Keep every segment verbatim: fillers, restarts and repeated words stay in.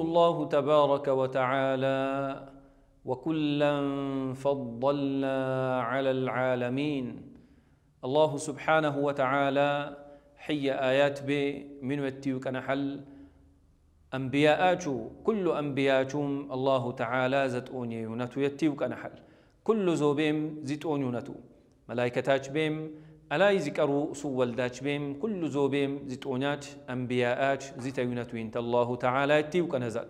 الله تبارك وتعالى: وكلا فضلنا على العالمين. الله سبحانه وتعالى حي آيات بي من وتيوك نحل أنبياءاتو كل أنبياءاتهم الله تعالى زتوني يونتو يتيوك نحل كل زوبيم زتوني يونتو ملائكتاج بيم ألا يذكروا سوال داج بيم كل زوبيم زتونات أنبياءات زتونتو انت الله تعالى يتيوك نزل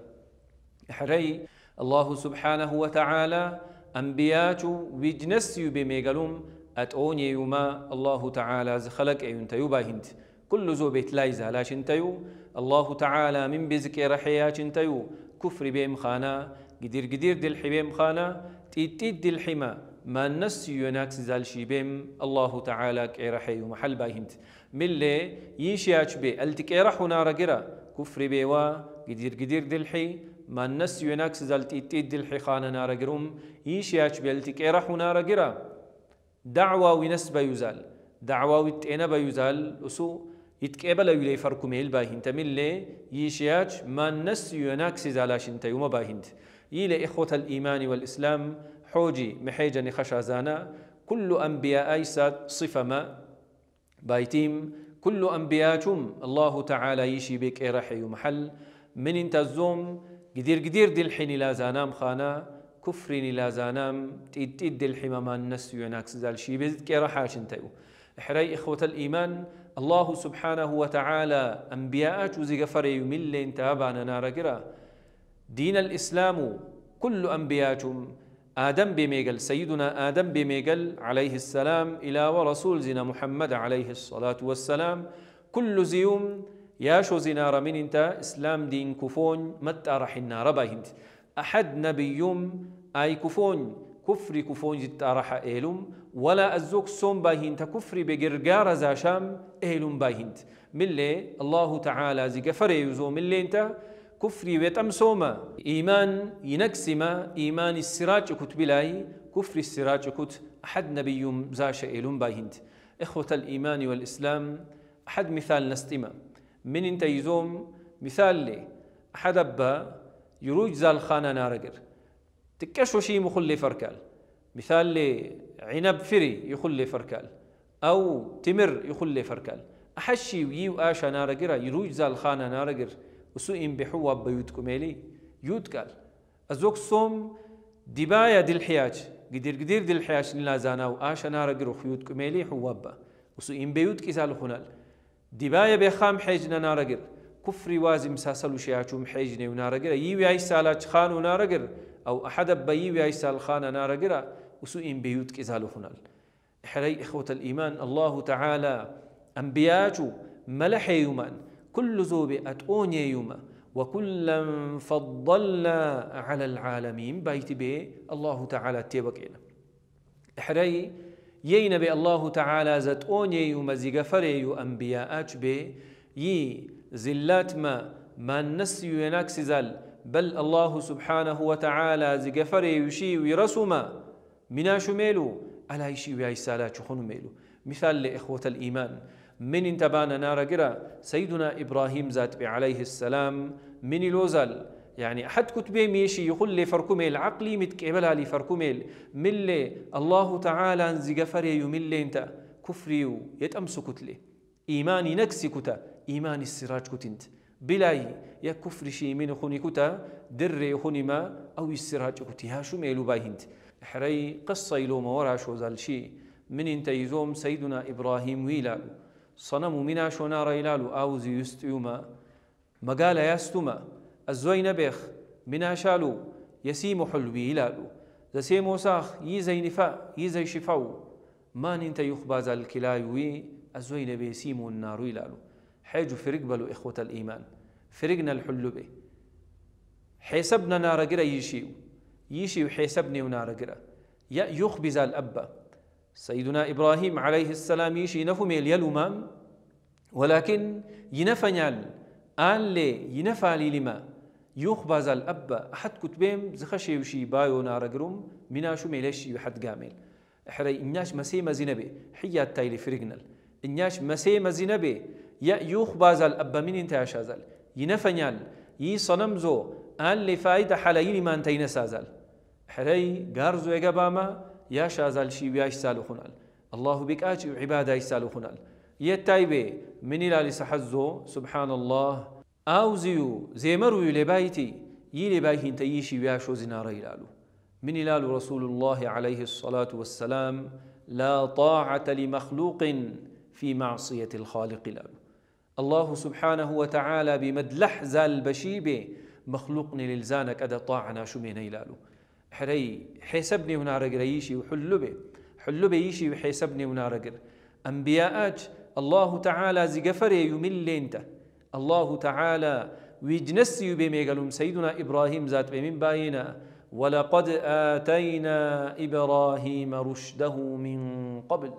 حري الله سبحانه وتعالى أنبياءاتو ويجنسيو بميغلوم أتوني يوما الله تعالى خلق أيونتيو باهنت كل زوبيت لايزا لاش انتيو الله تعالى من بذكر حياة انتيو كفر بهم خانا قدير قدير دل حبيم خانا تيتيد دل حما ما النس يناكس زال شيبهم الله تعالى كيرحي محل باهنت ملي يشياش بي التكيرحو نارا قرا كفر بيوا قدير قدير دل حي ما النس يناكس زال تيتيد دل حي خانا نارا قروم يشياش بي التكيرحو نارا قرا دعوة ونسب يزال دعوة وتأنب يزال أسو يتقبل يلي فركم هيل باهنت ملي يشياج ما النس يناكس زالاش انت يوم باهنت يلي إخوة الإيمان والإسلام حوجي محيجا خشازانا كل أنبياء أيساد صفة ما بايتيم كل أنبياءكم الله تعالى يشي بك إرحي محل من انت الزوم قدير قدير دي الحين لا زانام خانا كفرني لا زانام تيد تيد الحمام النس يناكس زال شي بذك رحاش انتيو احري إخوة الإيمان الله سبحانه وتعالى أنبياءات وزغفري يملي انتابانا نارقرا دين الإسلام كل أنبياءاتهم آدم بميقل سيدنا آدم بميقل عليه السلام إلى ورسول زنا محمد عليه الصلاة والسلام كل زيوم ياشو زنار من انت إسلام دين كفون متى رح النار باهنت أحد نبيوم أي كفون كفر كفون جت راح إيلوم ولا أزوك سوم باهنت كفر بجرجار زاشام إيلوم باهنت ملي الله تعالى زي جفر يزو ملي انت كفري ويتم سوما إيمان ينكسما إيمان السراج كت بلاي كفر السراج كت أحد نبيوم زاش إيلوم باهنت إخوة الإيمان والإسلام أحد مثال نستما من انت يزوم مثال لي أحد أبا يروج زال خانة نارجر تكشو شي مخلي فركال مثال لي عنب فري يخلي فركال أو تمر يخلي فركال أحشي ويو آشا نارجرا يروج زال خانة نارجر وسوئم بحوا بيوتكم إلي يوتكال أزوك صوم دبايا دي الحياج قدير قدير دي الحياج نلا زانا وآشا نارجر وخيوتكم إلي حوابا وسوئم بيوت كيسال خنال دبايا بخام حيجنا نارجر كفري وازم ساسلو شياچوم حيجني ونارجر يوي أي سالاج خان ونارجر أو أحد بيوي أي سال خان نارجر وسوئم بيوت كيسال خنال حري إخوة الإيمان الله تعالى أنبياء ملح يومان كل زوب أتوني يوما وكلا فضلنا على العالمين بايت بي الله تعالى تيبكينا حري يين بي الله تعالى زتوني يوما زيغفري أنبياء بي يي زلات ما ما النسي يناكس زال بل الله سبحانه وتعالى زيغفري يشي ويرسما منا شميلو ألا يشي ويسالات شخون ميلو مثال لإخوة الإيمان من انتبانا نار قرا سيدنا إبراهيم ذات عليه السلام من لوزال يعني أحد كتبه ميشي يقول لي فركميل عقلي متكبلها لي فركميل ملي الله تعالى انزغفري يملي انت كفريو يتأمسكت لي إيماني نكسي كتا إيماني السراج كتنت بلاي يا كفر شي من خوني كتا در خوني ما أو السراج كتها شو ميلو بايهنت حري قصة يلوم ورا شو زال شي من انت يزوم سيدنا إبراهيم ويلالو صنم منا شونار يلالو أوزي يستيوما مقال يستوما الزوين بيخ منا شالو يسيم حلوي يلالو زسيمو ساخ يزي نفاء يزي شفاو ما ننت يخباز الكلايوي الزوين بيسيمو النار يلالو حيجو فرق بلو إخوة الإيمان فرقنا الحلو به حيسبنا نار قرا يشيو يشيو حيسبني ونار قرا يخبز الأبا سيدنا إبراهيم عليه السلام يشي نفهم اليلومام ولكن ينفنيال آل لي ينفالي لما يخبز الأب أحد كتبهم زخشي وشي بايو نارقرم مناشو ميلشي وحد قامل حري إنياش مسيمة زينبي حيات تايلي فرقنال إنياش مسيمة زينبي يا يخبز الأب من انتهاش هذا ينفنيال يي صنمزو آن لفايدة حلايل ما انتين سازال حري غارزو يقباما يا شازال شي وياش سالو خنال الله بك آجي وعبادة يسالو خنال يتايبه من إلى لسحزو سبحان الله أوزيو زيمرو يلبايتي يلبايهن تيشي وياشو زنار يلالو من إلى رسول الله عليه الصلاة والسلام لا طاعة لمخلوق في معصية الخالق لالو الله سبحانه وتعالى بمدلح زال بشيبه مخلوقني للزانك أدا طاعنا شمين يلالو حري حسبني ونارقر يشي وحلبه حلبه يشي وحسبني ونارقر أنبياءات الله تعالى زقفري يمل انت الله تعالى ويجنسي بميقلهم سيدنا إبراهيم ذات بمن باينا ولقد آتينا إبراهيم رشده من قبل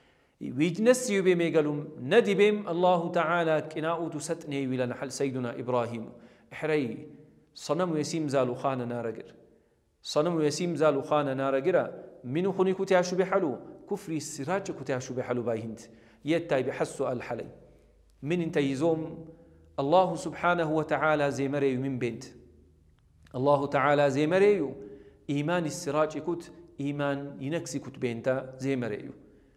ويجنسي بميقلهم ندبهم الله تعالى كناؤ تستني ولا نحل سيدنا إبراهيم حري صنم يسيم زالو خان نارقر صنم يسيم زالو خان نارقر منو خني كتاشو بحلو كفري السراج كتاشو بحلو بايهند يتاي بحسو الحلي من انت يزوم الله سبحانه وتعالى زي مريو من بنت الله تعالى زي مريو إيمان السراج كت إيمان ينكسي كت بنتا زي مريو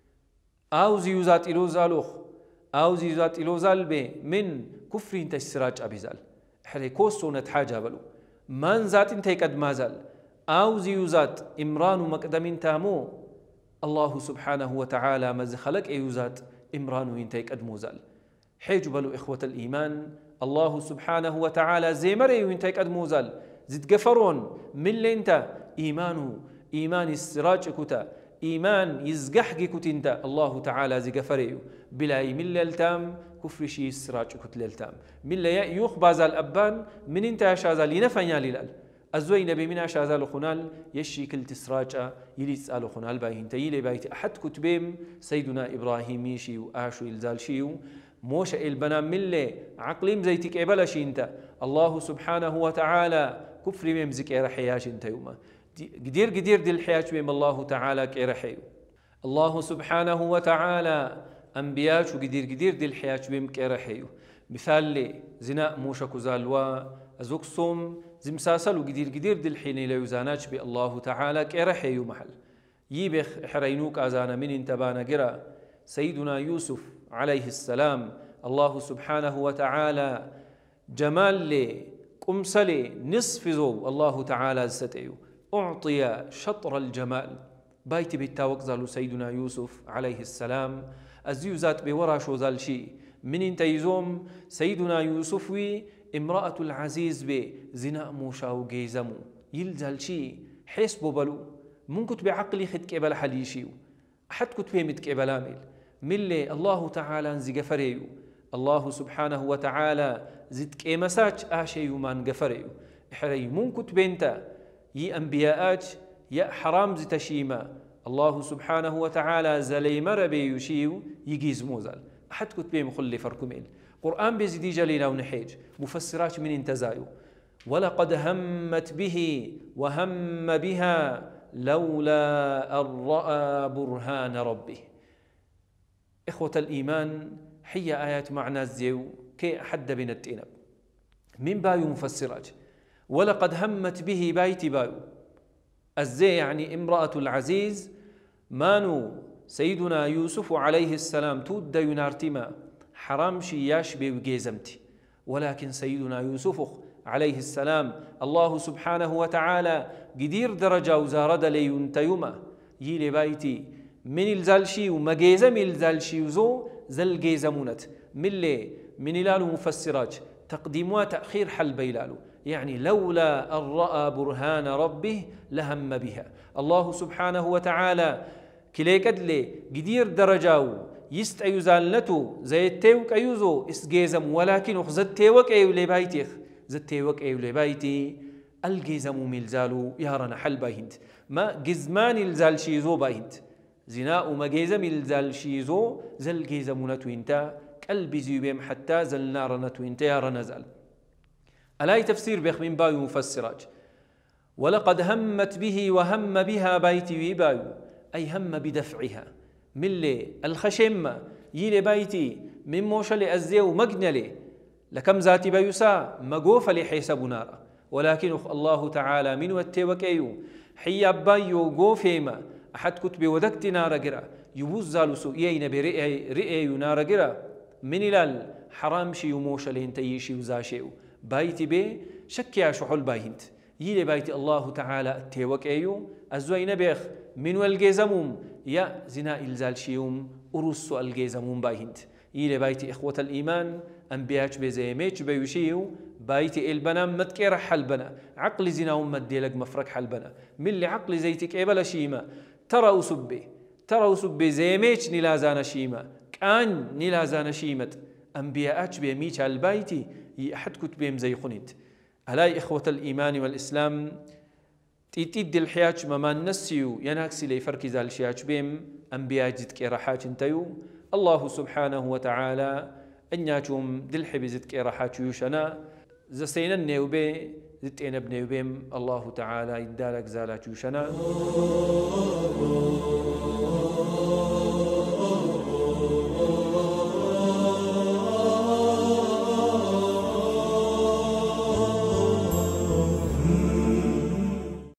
أو زيوزات إلو زالوخ أو زيوزات إلو زالبي من كفري انت السراج أبيزال حري كوسو نتحاجة بلو من ذات انت قد مازال أو زيوزات إمران مقدم تامو الله سبحانه وتعالى مزخلك أيوزات إمران وينتي قد موزال حيج بلو إخوة الإيمان الله سبحانه وتعالى زيمري وينتي قد موزال زد قفرون من لينت إيمانه إيمان السراج كتا إيمان يزقحق كتنت الله تعالى زي قفري بلا من للتام كفر شي السراج كت للتام من لا يخ بازال أبان من انت شازال ينفنيا للال أزوي نبي منا شازال خنال يشي كل تسراجة يلي تسأل خنال باين تيلي بايت أحد كتبهم سيدنا إبراهيم يشي وآشو إلزال شيو موش البنا ملة عقليم زيتك إبلا انت الله سبحانه وتعالى كفر ممزك إرحياش انت يوما قدير قدير دي الحياش بهم الله تعالى كإرحيو الله سبحانه وتعالى أنبياش وقدير قدير دي الحياش بهم كإرحيو مثال لي زناء موشك زالوا أزوكسوم زمساسل وقدير قدير دي الحين لا يزاناش بي الله تعالى كإرحيو محل يبخ حرينوك أزانا من انتبانا قرأ سيدنا يوسف عليه السلام الله سبحانه وتعالى جمال لي قمسلي نصف زو الله تعالى ستعيو أعطي شطر الجمال بايت بالتاوكزال سيدنا يوسف عليه السلام الزيوزات بورا شو زال شي من انتيزوم سيدنا يوسف وي امرأة العزيز بي زنا موشا وجيزمو يلزال شي حسبو بلو من كتب عقلي خد كبل حليشيو أحد كتب مت كبل عامل ملي الله تعالى نزي فريو الله سبحانه وتعالى زد كيمساج آشي ومان غفريو حري من كتب انت يي أنبياءات يا حرام زي تشيما الله سبحانه وتعالى زلي مربي يشيو يجيز موزال أحد كتب مخلي فركمين قرآن بزيدي جليلا ونحيج مفسرات من انتزايو ولقد همت به وهم بها لولا أن رأى برهان ربه إخوة الإيمان حي آيات معنى الزيو كي حد بين التئنب من بايو مفسرات ولقد همت به بايت بايو الزي يعني امرأة العزيز مانو سيدنا يوسف عليه السلام تود ينارتما حرام شياش بوجيزمتي ولكن سيدنا يوسف عليه السلام الله سبحانه وتعالى قدير درجة وزارد لينتيما يلي بايتي من الزالشي ومجيزم الزالشي وزو زل جيزمونت من لي من لالو مفسرات تقديم وتأخير حل بيلالو يعني لولا أن رأى برهان ربه لهم بها الله سبحانه وتعالى كليكد لي قدير درجاو يست أيوزالنتو زي التيوك أيوزو اسجيزم ولكن زدتيوك أيو لبايتيخ زدتيوك أيو لبايتي الجيزم ملزالو يارنا حل بايهند ما جزمان الزال شيزو بايهند زناء ما جيزم الزال شيزو زل جيزمونتو انتا قلبي زيوبيم حتى زل نارنتو انتا يارنا زال ألاي تفسير بيخ من بايو مفسرات ولقد همت به وهم بها بايتي ويبايو أي هم بدفعها ملي الخشمة يلي بايتي من موشل أزيو مجنلي لكم ذاتي بايوسا مقوف لحساب نارا ولكن الله تعالى من وتوكيو حي أبايو قوفيما أحد كتب ودكت نار جرا يبوز زالوسو إيه نبي رئي رئي نار جرا من الال حرام شي وموش لين تيشي وزاشيو بايتي بي شكيا شحول باينت يلي بايتي الله تعالى توكيو الزوين بيخ من والجزموم يا زنا إلزال شيوم أرسو الجزموم باينت يلي بايتي إخوة الإيمان أنبياج بزيميج بيوشيو بايتي البنا متكير حلبنا عقل زنا ومدي لك مفرق حلبنا من اللي عقل زيتك إبلا شيما ترى وسبي ترى وسبي زيميج نلازانا شيما كان نلازانا شيمت أنبياء بيميج البايتي يحد كتبهم زي خنيت ألا إخوة الإيمان والإسلام تيتيد الحياج مما نسيو يناكسي لي فركي زال شياج بهم أنبياء جدك راحات انتيو الله سبحانه وتعالى أنياتهم دلحي بزدك راحات يوشنا زسينا النيوبي زتين بنيوبيم الله تعالى يدالك زالات يوشنا